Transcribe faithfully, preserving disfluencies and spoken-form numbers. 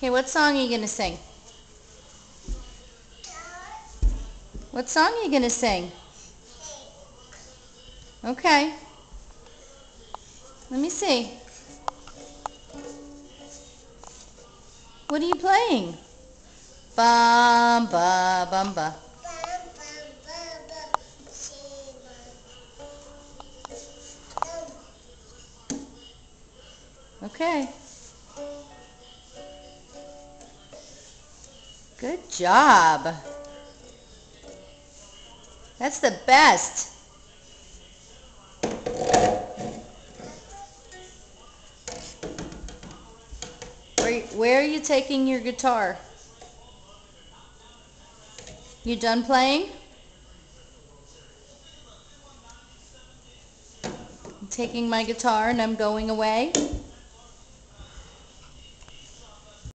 Okay, what song are you going to sing? What song are you going to sing? Okay. Let me see. What are you playing? Bum, ba, bum, ba. Okay. Good job. That's the best. Where, where are you taking your guitar? You done playing? I'm taking my guitar and I'm going away.